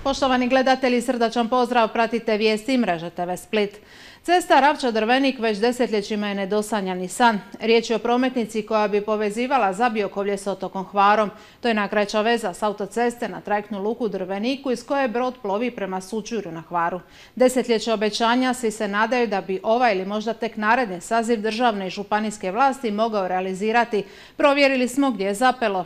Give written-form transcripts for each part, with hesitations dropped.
Poštovani gledatelji, srdačan pozdrav, pratite vijesti Mreže TV Split. Cesta Ravča-Drvenik već desetljećima je nedosanjani san. Riječ je o prometnici koja bi povezivala Zabiokovlje s otokom Hvarom. To je najkraća veza s autoceste na trajektnu luku u Drveniku iz koje brod plovi prema Sućurju na Hvaru. Desetljeće obećanja, svi se nadaju da bi ovaj ili možda tek naredni saziv državne i županijske vlasti mogao realizirati. Provjerili smo gdje je zapelo.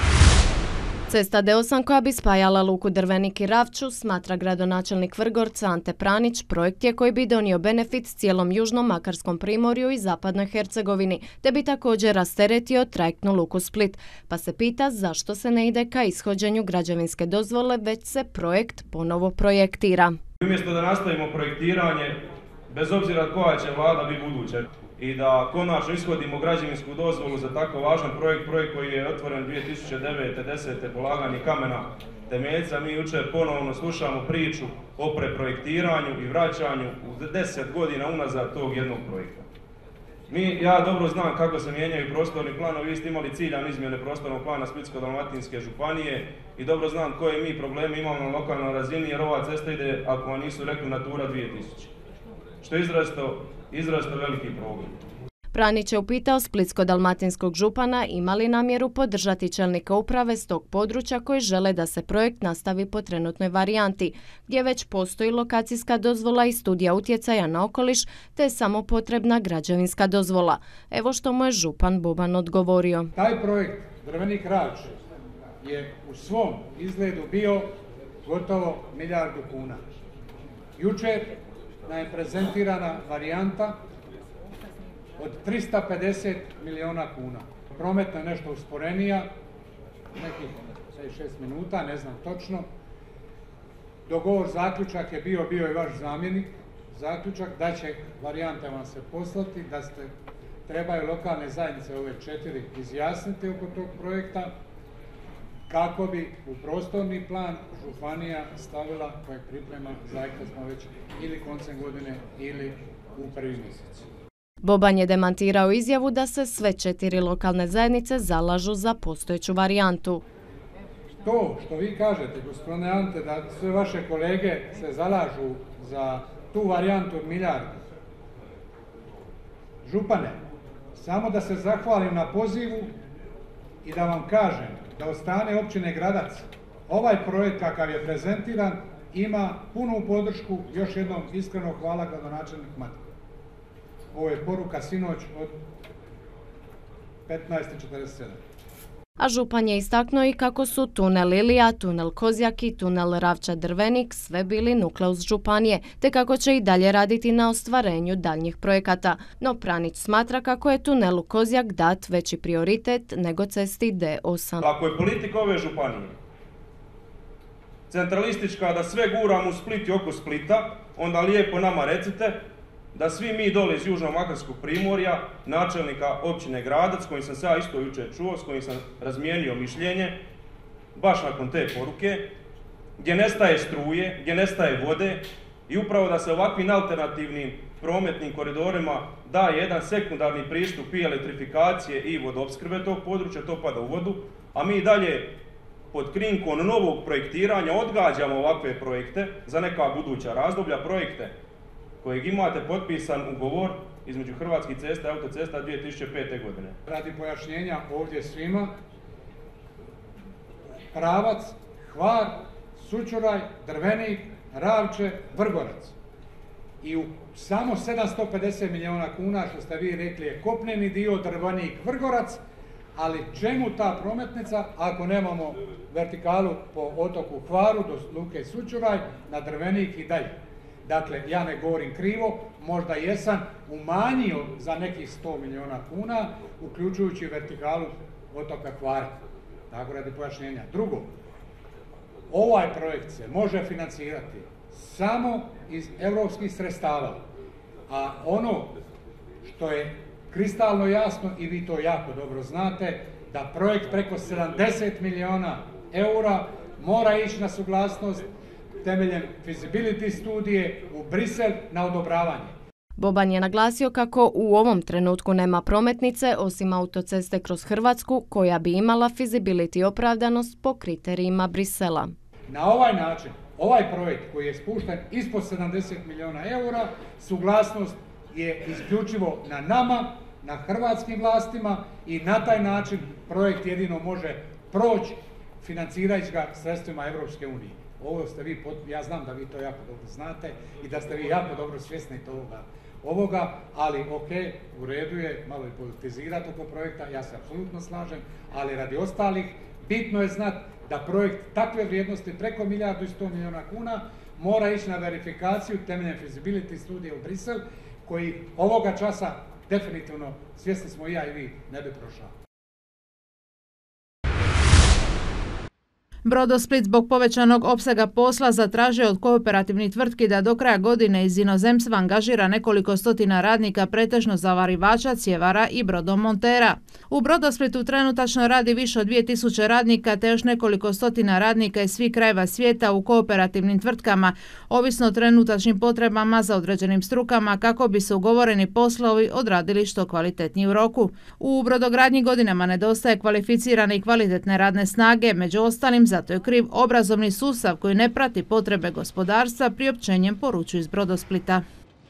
Cesta D8 koja bi spajala luku Drvenik i Ravču, smatra gradonačelnik Vrgorca Ante Pranić, projekt je koji bi donio benefit cijelom južnom Makarskom primorju i zapadnoj Hercegovini, te bi također rasteretio trajektnu luku Split. Pa se pita zašto se ne ide ka ishođenju građevinske dozvole, već se projekt ponovo projektira. Umjesto da nastavimo projektiranje, bez obzira koja će vlada biti buduća, i da konačno ishodimo građevinsku dozvolu za tako važan projekt koji je otvoren 2009-10. polaganje kamena temeljca. Mi jučer ponovno slušamo priču o preprojektiranju i vraćanju u 10 godina unazad tog jednog projekta. Ja dobro znam kako se mijenjaju prostorni planovi, vi ste imali ciljan izmjene prostornog plana Splitsko-dalmatinske županije i dobro znam koje mi probleme imamo na lokalnoj razini, jer ova cesta ide, ako vam nisu rekli, Natura 2000. Što je izrazito veliki problem. Pranić je upitao splitsko-dalmatinskog župana ima li namjeru podržati čelnika uprave s tog područja koji žele da se projekt nastavi po trenutnoj varijanti, gdje već postoji lokacijska dozvola i studija utjecaja na okoliš, te je samo potrebna građevinska dozvola. Evo što mu je župan Boban odgovorio. Taj projekt Drvenik Ravče je u svom izgledu bio gotovo milijardu kuna. Jučer nam je prezentirana varijanta od 350 milijuna kuna. Prometna je nešto usporenija, nekih 6 minuta, ne znam točno. Dogovor, zaključak je bio i vaš zamjenik, zaključak da će varijante vam se poslati, da trebaju lokalne zajednice ove 4 izjasniti oko tog projekta, kako bi u prostorni plan županija stavila koje priprema, zaista smo već ili koncem godine ili u prvi mjesec. Boban je demantirao izjavu da se sve 4 lokalne zajednice zalažu za postojeću varijantu. To što vi kažete, gospodine Ante, da sve vaše kolege se zalažu za tu varijantu od milijardu. Župane, samo da se zahvalim na pozivu i da vam kažem da od strane općine Gradac ovaj projekt kakav je prezentiran ima punu podršku. Još jednom iskreno hvala gradonačelnik Mati. Ovo je poruka sinoć od 15:47. A župan je istaknuo i kako su tunel Ilija, tunel Kozjak i tunel Ravča-Drvenik sve bili nukleus županije, te kako će i dalje raditi na ostvarenju daljnjih projekata. No Pranić smatra kako je tunelu Kozjak dat veći prioritet nego cesti D8. Ako je politika ove županije centralistička, da sve guramo u Split i oko Splita, onda lijepo nama recite da svi mi dole iz južnog Makarskog primorja, načelnika općine Gradac, s kojim sam se ja isto jučer čuo, s kojim sam razmijenio mišljenje, baš nakon te poruke, gdje nestaje struje, gdje nestaje vode, i upravo da se ovakvim alternativnim prometnim koridorima da jedan sekundarni pristup i elektrifikacije i vodoopskrbe tog područja, to pada u vodu, a mi dalje pod krinkom novog projektiranja odgađamo ovakve projekte za neka buduća razdoblja, projekte kojeg imate potpisan ugovor između Hrvatskih cesta i autocesta 2005. godine. Radi pojašnjenja ovdje svima, pravac Hvar, Sućuraj, Drvenik, Ravče, Vrgorac. I u samo 750 milijuna kuna, što ste vi rekli, je kopneni dio Drvenik, Vrgorac, ali čemu ta prometnica ako nemamo vertikalu po otoku Hvaru do luke Sućuraj na Drvenik i dalje? Dakle, ja ne govorim krivo, možda jesam umanjio za nekih 100 milijuna kuna, uključujući vertikalu otoka Hvara. Tako radi pojašnjenja. Drugo, ovaj projekt se može financirati samo iz europskih sredstava, a ono što je kristalno jasno, i vi to jako dobro znate, da projekt preko 70 milijuna eura mora ići na suglasnost temeljem feasibility studije u Brisel na odobravanje. Boban je naglasio kako u ovom trenutku nema prometnice osim autoceste kroz Hrvatsku koja bi imala feasibility opravdanost po kriterijima Brisela. Na ovaj način Ovaj projekt koji je spušten ispod 70 milijuna eura, suglasnost je isključivo na nama, na hrvatskim vlastima i na taj način projekt jedino može proći financirajući ga sredstvima Europske unije. Ovo ste vi, ja znam da vi to jako dobro znate i da ste vi jako dobro svjesni ovoga, ali ok, u redu je malo i politizirati oko projekta, ja se apsolutno slažem, ali radi ostalih bitno je znati da projekt takve vrijednosti preko 1,1 milijuna kuna mora ići na verifikaciju temeljem feasibility studije u Brisel, koji ovoga časa definitivno, svjesni smo i ja i vi, ne bi prošao. Brodosplit zbog povećanog opsega posla zatražio od kooperativnih tvrtki da do kraja godine iz inozemstva angažira nekoliko stotina radnika, pretežno zavarivača, cjevara i brodomontera. U Brodosplitu trenutačno radi više od 2000 radnika te još nekoliko stotina radnika iz svih krajeva svijeta u kooperativnim tvrtkama, ovisno o trenutačnim potrebama za određenim strukama kako bi se ugovoreni poslovi odradili što kvalitetniji u roku. U brodogradnji godinama nedostaje kvalificirane i kvalitetne radne snage, među ostalim zato je kriv obrazovni sustav koji ne prati potrebe gospodarstva, priopćenjem poručuju iz Brodosplita.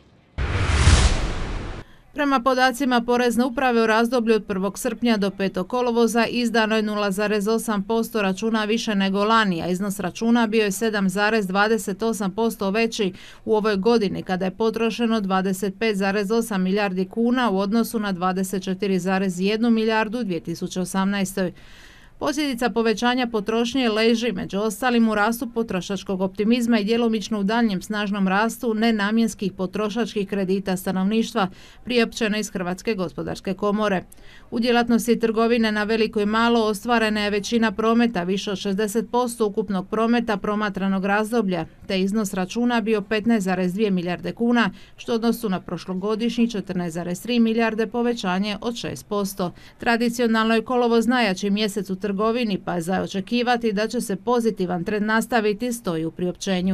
Prema podacima Porezne uprave u razdoblju od 1. srpnja do 5. kolovoza izdano je 0,8% računa više nego lani, a iznos računa bio je 7,28% veći u ovoj godini kada je potrošeno 25,8 milijardi kuna u odnosu na 24,1 milijardu u 2018. Posljedica povećanja potrošnje leži među ostalim u rastu potrošačkog optimizma i djelomično u daljnjem snažnom rastu nenamjenskih potrošačkih kredita stanovništva, priopćeno iz Hrvatske gospodarske komore. U djelatnosti trgovine na veliko i malo ostvarena je većina prometa, više od 60% ukupnog prometa promatranog razdoblja, te iznos računa bio 15,2 milijarde kuna, što odnosu na prošlogodišnji 14,3 milijarde povećanje od 6%. Tradicionalno je kolovoz najjači mjesec u trgovini, pa je za očekivati da će se pozitivan trend nastaviti, stoji u priopćenju.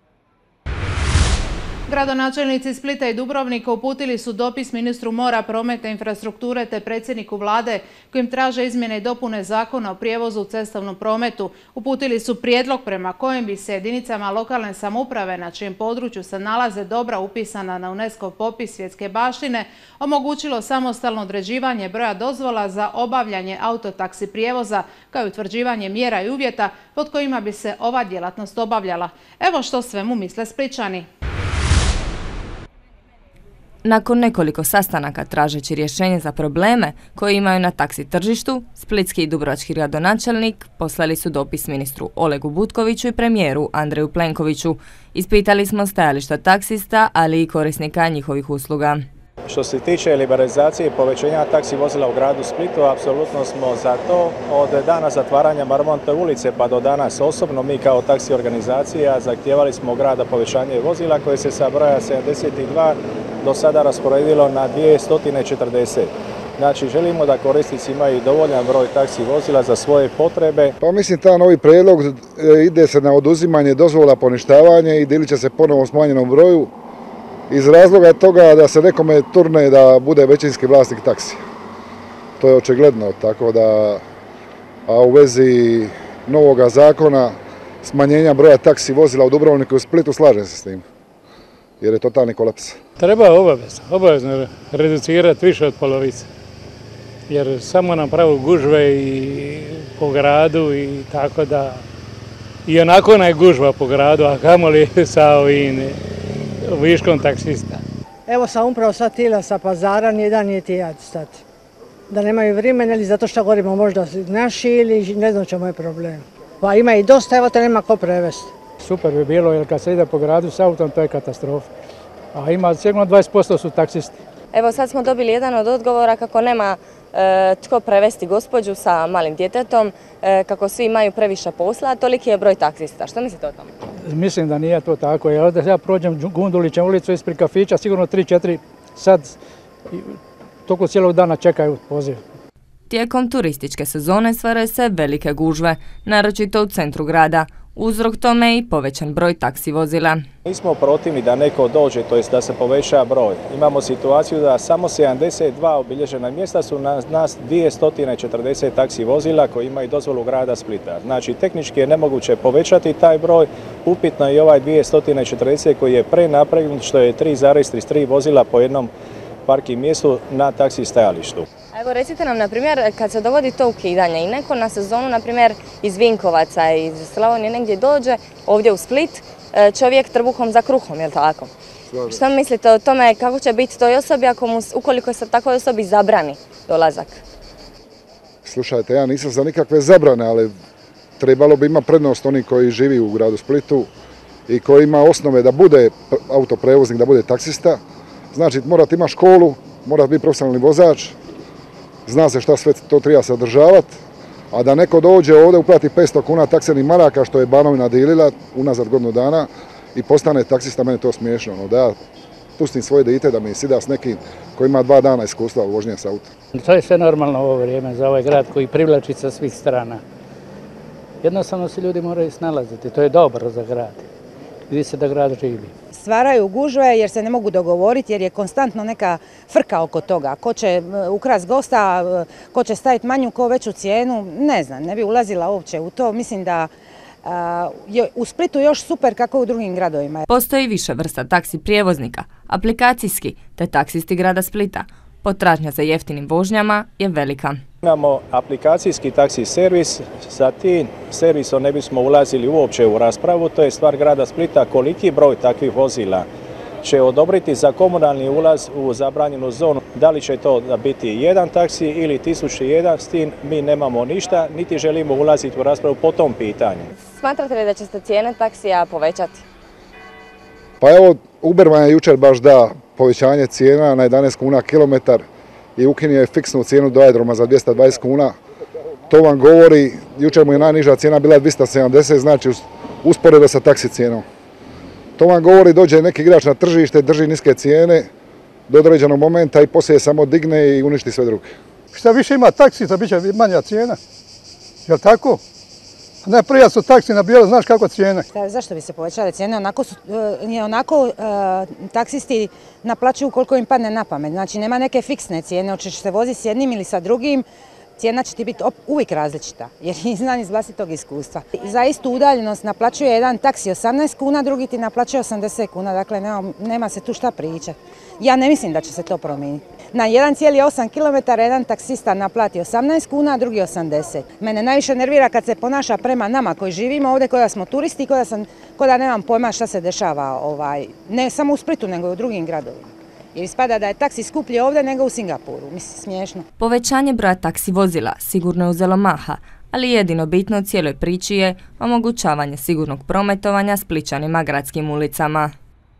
Gradonačelnici Splita i Dubrovnika uputili su dopis ministru mora, prometa i infrastrukture te predsjedniku vlade kojim traže izmjene i dopune zakona o prijevozu u cestovnom prometu. Uputili su prijedlog prema kojem bi se jedinicama lokalne samouprave na čijem području se nalaze dobra upisana na UNESCO popis svjetske baštine omogućilo samostalno određivanje broja dozvola za obavljanje autotaksi prijevoza kao i utvrđivanje mjera i uvjeta pod kojima bi se ova djelatnost obavljala. Evo što svemu misle Splićani. Nakon nekoliko sastanaka tražeći rješenje za probleme koje imaju na taksi tržištu, splitski i dubrovački gradonačelnik poslali su dopis ministru Olegu Butkoviću i premijeru Andreju Plenkoviću. Ispitali smo stajališta taksista, ali i korisnika njihovih usluga. Što se tiče liberalizacije i povećanja taksi vozila u gradu Splitu, apsolutno smo za to. Od dana zatvaranja Marmontove ulice pa do danas osobno mi kao taksi organizacija zahtijevali smo od grada povećanje vozila koje se sa broja 72 do sada rasporedilo na 240. Znači želimo da korisnici imaju dovoljan broj taksi vozila za svoje potrebe. Pa mislim ta novi prijedlog ide se na oduzimanje dozvola, poništavanje i dilit će se ponovo smanjenom broju iz razloga toga da se nekome turne da bude većinski vlasnik taksi. To je očigledno, tako da a u vezi novoga zakona smanjenja broja taksi vozila u Dubrovniku i u Splitu slažem se s tim, jer je totalni kolaps. Treba obavezno reducirati više od polovice, jer samo nam pravu gužve i po gradu i tako da i onako ona je gužva po gradu, a kamoli sa ovim viškom taksista. Evo sam upravo sad tila sa pazara, nijedan nije tijat stati. Da nemaju vremena ili zato što govorimo možda naši ili ne znam čemu je problem. Pa ima i dosta, evo te nema ko prevesti. Super bi bilo jer kad se ide po gradu s autom to je katastrofa. A ima sigurno 20% su taksisti. Evo sad smo dobili jedan od odgovora kako nema tko prevesti gospođu sa malim djetetom, kako svi imaju previše posla, toliki je broj taksista. Što mislite o tome? Mislim da nije to tako. Ja prođem Gundulićem ulicu ispred kafića, sigurno 3-4 sad toliko cijelog dana čekaju poziv. Tijekom turističke sezone stvaraju se velike gužve, naročito u centru grada. Uzrok tome je i povećan broj taksi vozila. Nismo protivni da neko dođe, to jest da se poveća broj. Imamo situaciju da samo 72 obilježena mjesta su nas 240 taksi vozila koji imaju dozvolu grada Splita. Znači, tehnički je nemoguće povećati taj broj, upitno je i ovaj 240 koji je prenapregnut, što je 3,33 vozila po jednom parking mjestu na taksi stajalištu. Evo recite nam, na primjer, kad se dogodi to ukidanje i neko na sezonu, na primjer, iz Vinkovaca, iz Slavonije negdje dođe, ovdje u Split, čovjek trbuhom za kruhom, je li tako? Što mislite o tome, kako će biti toj osobi ukoliko se takvoj osobi zabrani dolazak? Slušajte, ja nisam za nikakve zabrane, ali trebalo bi imati prednost oni koji živi u gradu Splitu i koji ima osnove da bude autoprevoznik, da bude taksista. Znači, morate imati školu, morate biti profesionalni vozač, zna se šta sve to treba sadržavati, a da neko dođe ovdje uplati 500 kuna taksenih maraka, što je Banovina dilila unazad godinu dana, i postane taksista, meni je to smiješno. Da ja pustim svoje dijete da mi sida s nekim koji ima 2 dana iskustva u vožnje s autom. To je sve normalno u ovo vrijeme za ovaj grad koji privlači sa svih strana. Jednostavno se ljudi moraju snalaziti, to je dobro za grad. Vidi se da grad živi. Stvaraju gužve jer se ne mogu dogovoriti, jer je konstantno neka frka oko toga. Ko će ukrast gosta, ko će staviti manju, ko veću cijenu, ne znam, ne bi ulazila uopće u to. Mislim da je u Splitu još super kako u drugim gradovima. Postoji više vrsta taksi prijevoznika, aplikacijski te taksisti grada Splita. Potražnja za jeftinim vožnjama je velika. Imamo aplikacijski taksi servis, sa tim servisom ne bismo ulazili uopće u raspravu, to je stvar grada Splita koliki broj takvih vozila će odobriti za komunalni ulaz u zabranjenu zonu. Da li će to biti jedan taksi ili 1001, s tim mi nemamo ništa, niti želimo ulaziti u raspravu po tom pitanju. Smatrate li da će se cijene taksija povećati? Pa evo, Uber vam je jučer baš da povećanje cijena na 11 kuna kilometar i ukinuo je fiksnu cijenu do aerodroma za 220 kuna. To vam govori, jučer mu je najniža cijena bila 270, znači usporedo sa taksi cijenom. To vam govori, dođe neki igrač na tržište, drži niske cijene do određenog momenta i poslije samo digne i uništi sve druge. Šta više ima taksista, bit će manja cijena. Jel' tako? Ne, prije su taksi na bijelo, znaš kako cijene. Zašto bi se povećale cijene? Onako taksisti naplaćuju koliko im padne na pamet. Znači nema neke fiksne cijene, hoćeš se voziti s jednim ili sa drugim, cijena će ti biti uvijek različita, jer znam iz vlastitog iskustva. Za istu udaljenost naplaćuje jedan taksi 18 kuna, drugi ti naplaćuje 80 kuna, dakle nema se tu šta pričati. Ja ne mislim da će se to promijeniti. Na 1,8 km jedan taksista naplati 18 kuna, drugi 80. Mene najviše nervira kad se ponaša prema nama koji živimo ovdje, koja smo turisti, koja da nemam pojma šta se dešava, ne samo u Splitu, nego i u drugim gradovima. Jer ispada da je taksi skuplji ovdje nego u Singapuru, mislim smiješno. Povećanje broja taksi vozila sigurno je uzelo maha, ali jedino bitno u cijeloj priči je omogućavanje sigurnog prometovanja Splićanima gradskim ulicama.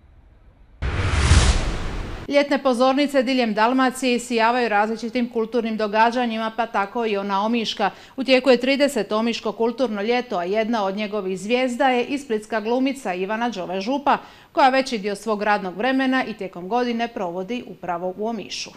Ljetne pozornice diljem Dalmacije isijavaju različitim kulturnim događanjima, pa tako i ona omiška. U tijeku je 30. omiško kulturno ljeto, a jedna od njegovih zvijezda je i splitska glumica Ivana Đove Župa, koja veći dio svog radnog vremena i tijekom godine provodi upravo u Omišu.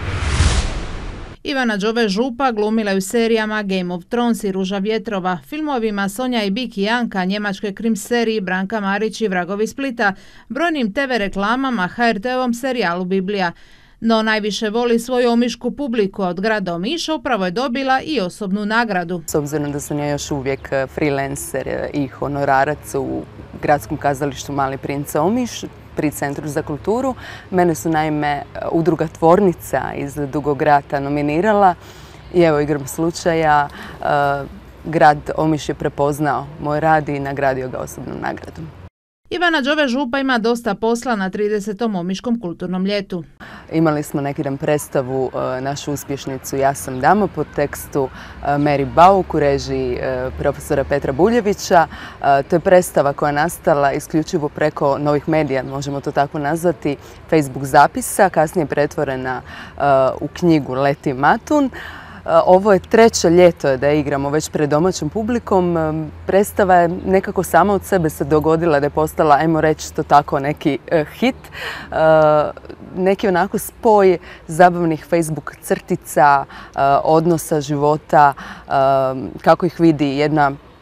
Ivana Đove Župa glumila je u serijama Game of Thrones i Ruža vjetrova, filmovima Sonja i Bik i Janka, njemačkoj krim seriji Branka Marić i Vragovi Splita, brojnim TV reklamama, HRT-ovom serijalu Biblija. No najviše voli svoju omišku publiku, od grada Omiša upravo je dobila i osobnu nagradu. S obzirom da sam ja još uvijek freelancer i honorarac u Gradskom kazalištu Mali princ Omiš, pri Centru za kulturu. Mene su naime Udruga Tvornica iz Dugog Rata nominirala i evo igram slučaja, grad Omiš je prepoznao moj rad i nagradio ga osobnom nagradom. Ivana Đove Župa ima dosta posla na 30. omiškom kulturnom ljetu. Imali smo neki dan predstavu našu uspješnicu Ja sam dama po tekstu Mary Bauk u režiji profesora Petra Buljevića. To je predstava koja je nastala isključivo preko novih medija, možemo to tako nazvati, Facebook zapisa, kasnije pretvorena u knjigu Leti Matun. Ovo je treće ljeto da igramo već pred domaćom publikom. Predstava je nekako sama od sebe se dogodila da je postala, ajmo reći to tako, neki hit. Neki onako spoj zabavnih Facebook crtica, odnosa života, kako ih vidi jedna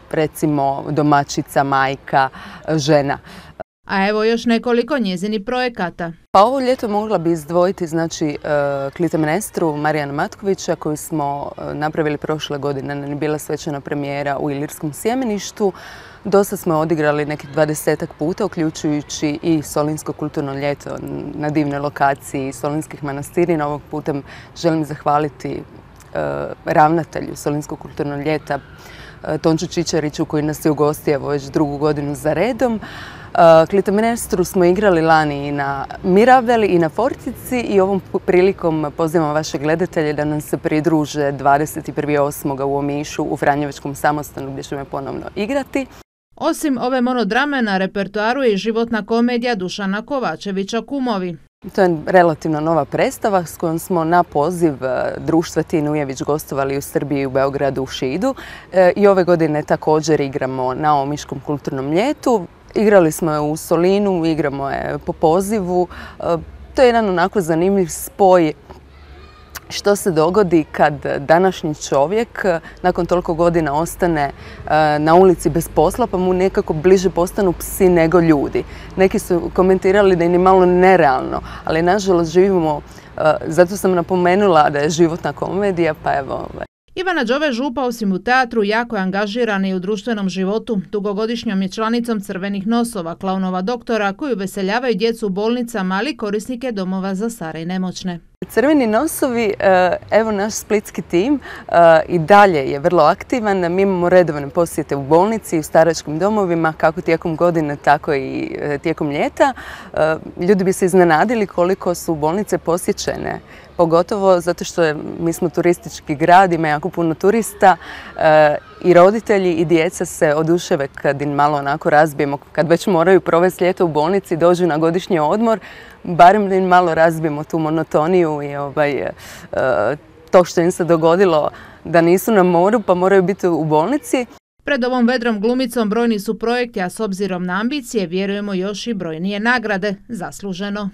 recimo domaćica, majka, žena. A evo još nekoliko njezinih projekata. Pa ovo ljeto mogla bi izdvojiti znači Klitemnestru Marijana Matkovića koju smo napravili prošle godine. Je bila svečana premijera u Ilirskom sjemeništu. Dosta smo odigrali nekih 20-ak puta, uključujući i Solinsko kulturno ljeto na divnoj lokaciji Solinskih manastirina. Ovog putem želim zahvaliti ravnatelju Solinskog kulturnog ljeta Tonču Čičariću koji nas je ugostio već drugu godinu za redom. Klitemnestru smo igrali lani i na Mirabeli i na Fortici i ovom prilikom pozivam vaše gledatelje da nam se pridruže 21.8. u Omišu u Franjevačkom samostanu gdje ćemo ponovno igrati. Osim ove monodrame na repertoaru je i životna komedija Dušana Kovačevića Kumovi. To je relativno nova predstava s kojom smo na poziv društva Tin Ujević gostovali u Srbiji, u Beogradu, u Šidu. I ove godine također igramo na Omiškom kulturnom ljetu. Igrali smo je u Solinu, igramo je po pozivu. To je jedan onako zanimljiv spoj što se dogodi kad današnji čovjek nakon toliko godina ostane na ulici bez posla pa mu nekako bliže postanu psi nego ljudi. Neki su komentirali da je ni malo nerealno, ali nažalost živimo, zato sam napomenula da je životna komedija, pa evo. Ivana Đove Župa osim u teatru jako je angažirana i u društvenom životu. Dugogodišnjom je članicom Crvenih nosova, klaunova doktora koji uveseljavaju djecu u bolnicama, ali i korisnike domova za stare i nemoćne. Crveni nosovi, evo naš splitski tim i dalje je vrlo aktivan. Mi imamo redovne posjete u bolnici i u staračkim domovima, kako tijekom godine, tako i tijekom ljeta. Ljudi bi se iznenadili koliko su bolnice posjećene, pogotovo zato što mi smo turistički grad, ima jako puno turista i roditelji i djeca se oduševe kad im malo onako razbijemo, kad već moraju provesti ljeto u bolnici, dođu na godišnji odmor, barem da im malo razbijemo tu monotoniju i to što im se dogodilo da nisu na moru pa moraju biti u bolnici. Pred ovom vedrom glumicom brojni su projekti, a s obzirom na ambicije vjerujemo još i brojnije nagrade, zasluženo.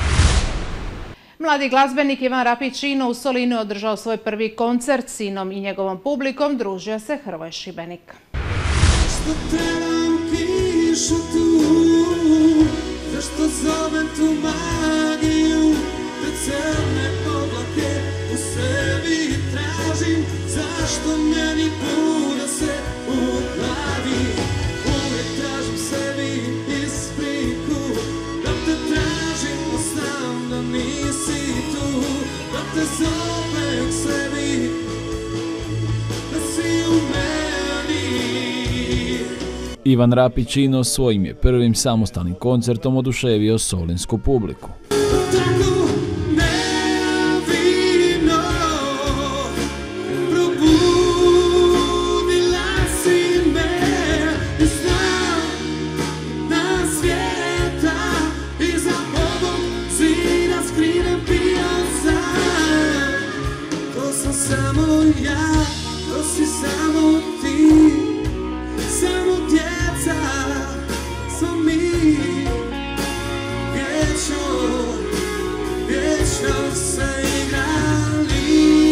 Mladi glazbenik Ivan Rapićino u Solinu je održao svoj prvi koncert. S sinom i njegovom publikom družio se Hrvoje Šibenik. Što trebam pišu tu, zašto zovem tu magiju, da crne oblake u sebi tražim, zašto meni bude se u glavi, uvijek tražim sebi ispriku, da te tražim, znam da nisi tu, da te zovem sebi, da si u meni. Ivan Rapićino svojim je prvim samostalnim koncertom oduševio solinsku publiku. Samo ja, to si samo ti, samo djeca, smo mi, vječno se igrali.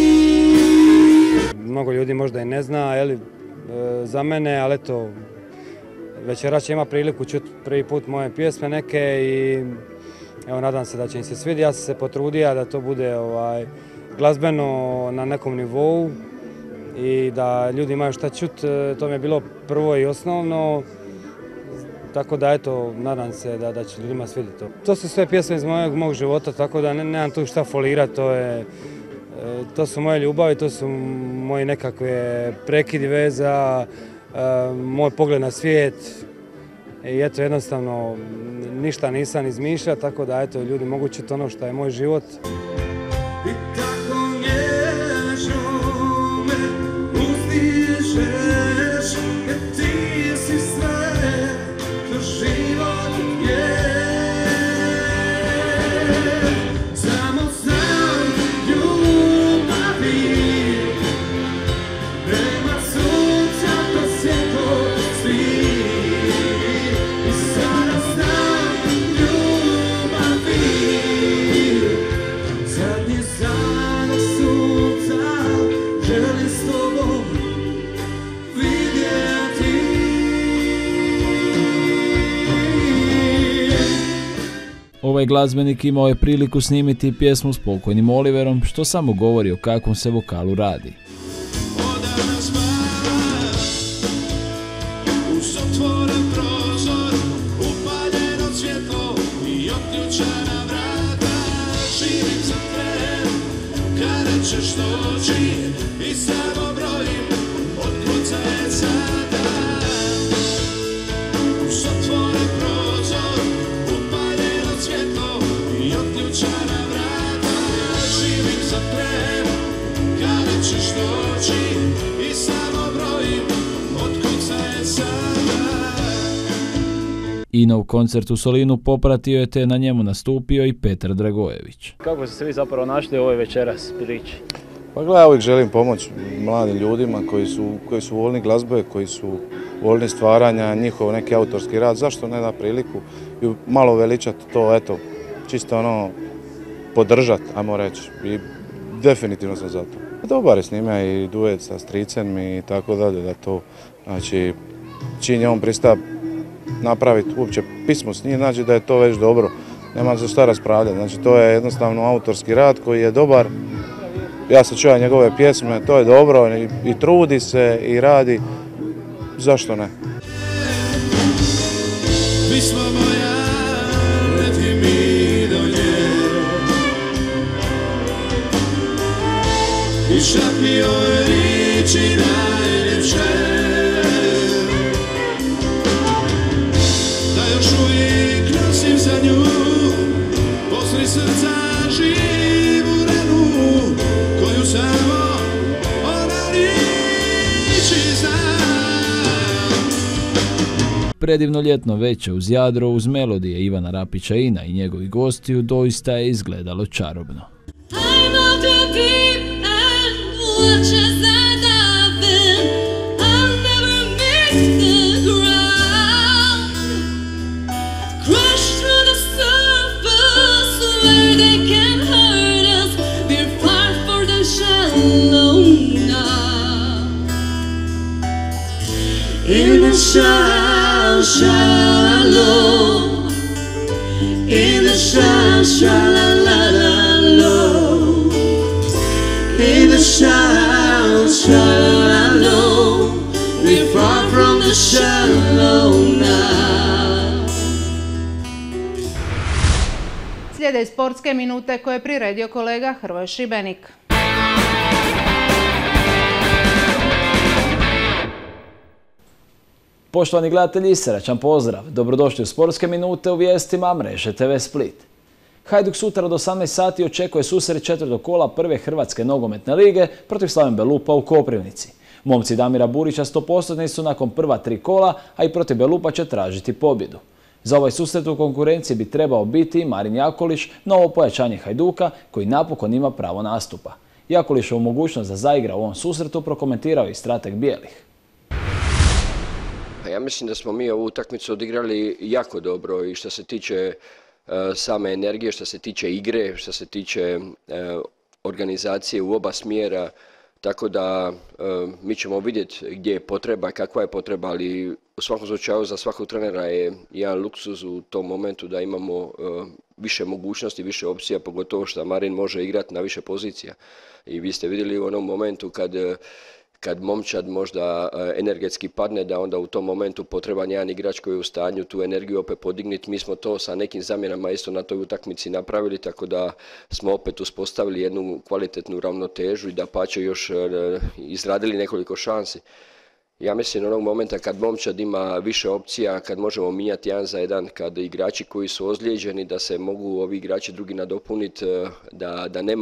Mnogo ljudi možda i ne zna, za mene, ali eto, večeras će ima priliku čuti prvi put moje pjesme neke i evo nadam se da će im se svidjeti. Ja sam se potrudio da to bude glazbeno na nekom nivou i da ljudi imaju šta čuti, to mi je bilo prvo i osnovno, tako da eto, nadam se da će ljudima svidjeti to. To su sve pjesme iz mog života, tako da nemam tu šta folirati, to su moje ljubavi, to su moji nekakve prekidi veza, moj pogled na svijet i eto jednostavno ništa nisam izmišljao, tako da eto ljudi mogu čuti ono što je moj život. Ovaj glazbenik imao je priliku snimiti pjesmu s pokojnim Oliverom, što samo govori o kakvom se vokalu radi. Inov koncert u Solinu popratio je te na njemu nastupio i Petar Dragojević. Kako ste se vi zapravo našli u ovoj večeras priči? Pa gledaj, uvijek želim pomoći mladim ljudima koji su voljni glazbe, koji su voljni stvaranja, njihov neki autorski rad. Zašto ne da priliku i malo veličati to, eto, čisto podržati, ajmo reći. I definitivno sam za to. Dobar je s njime i duet sa stricem i tako dalje, da to, znači, čim je on prista napraviti uopće pismo s njim, znači da je to već dobro, nema se šta raspravljati, znači to je jednostavno autorski rad koji je dobar, ja se čujem njegove pjesme, to je dobro i trudi se i radi, zašto ne? Pismo moja, leti mi do nje i šapni ove riči najljepše. Za nju, posli srca živu ranu, koju samo ona riči zna. Predivno ljetno veče uz Jadro uz melodije Ivana Rapića Ina i njegovih gostiju doista je izgledalo čarobno. In the shallow, shallow, in the shallow, shallow, in the shallow, shallow, we're far from the shallow now. Slijede sportske minute koje je priredio kolega Hrvoje Šibenik. Poštovani gledatelji, srećan pozdrav. Dobrodošli u sportske minute u vijestima Mreže TV Split. Hajduk sutra od 18 sati očekuje susret četvrtog kola prve Hrvatske nogometne lige protiv Slaven Belupa u Koprivnici. Momci Damira Burića 100% su nakon prva 3 kola, a i protiv Belupa će tražiti pobjedu. Za ovaj susret u konkurenciji bi trebao biti Marin Jakolić, novo pojačanje Hajduka koji napokon ima pravo nastupa. Jakolićevu mogućnost da zaigra u ovom susretu prokomentirao i strateg Bijelih. Ja mislim da smo mi ovu utakmicu odigrali jako dobro i što se tiče same energije, što se tiče igre, što se tiče organizacije u oba smjera, tako da mi ćemo vidjeti gdje je potreba i kakva je potreba, ali u svakom slučaju za svakog trenera je jedan luksuz u tom momentu da imamo više mogućnosti, više opcija, pogotovo što Marin može igrati na više pozicija. I vi ste vidjeli u onom momentu kad momčad možda energetski padne, da onda u tom momentu potreban jedan igrač koji je u stanju tu energiju opet podignuti. Mi smo to sa nekim zamjenama isto na toj utakmici napravili, tako da smo opet uspostavili jednu kvalitetnu ravnotežu i dapače još izradili nekoliko šansi. Ja mislim onog momenta kad momčad ima više opcija, kad možemo mijenjati jedan za jedan, kad igrači koji su ozlijeđeni, da se mogu ovi igrači drugi nadopuniti, da nema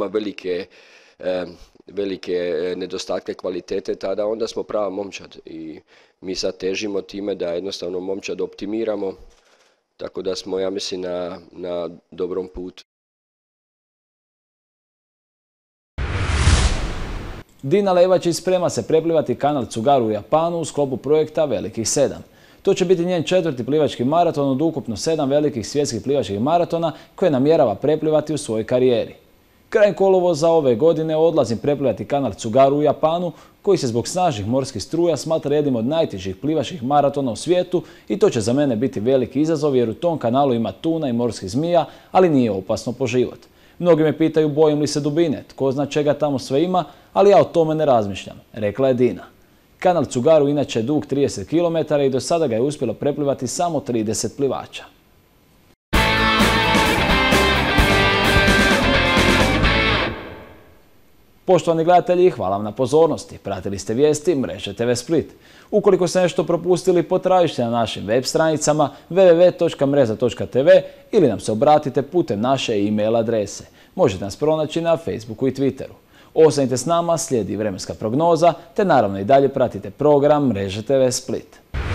velike nedostatke kvalitete, tada onda smo prava momčad i mi sad težimo time da jednostavno momčad optimiramo, tako da smo, ja mislim, na dobrom putu. Dina Levačić sprema se preplivati kanal Tsugaru u Japanu u sklopu projekta Velikih 7. To će biti njen 4. plivački maraton od ukupno 7 velikih svjetskih plivačkih maratona koje namjerava preplivati u svojoj karijeri. Krajem kolovoza ove godine odlazim preplivati kanal Tsugaru u Japanu, koji se zbog snažnih morskih struja smatra jednim od najtežih plivačkih maratona u svijetu i to će za mene biti veliki izazov jer u tom kanalu ima tuna i morskih zmija, ali nije opasno po život. Mnogi me pitaju bojim li se dubine, tko zna čega tamo sve ima, ali ja o tome ne razmišljam, rekla je Dina. Kanal Tsugaru inače je dug 30 km i do sada ga je uspjelo preplivati samo 30 plivača. Poštovani gledatelji, hvala vam na pozornosti. Pratili ste vijesti Mreže TV Split. Ukoliko ste nešto propustili, potražite na našim web stranicama www.mreza.tv ili nam se obratite putem naše e-mail adrese. Možete nas pronaći na Facebooku i Twitteru. Ostanite s nama, slijedi vremenska prognoza, te naravno i dalje pratite program Mreže TV Split.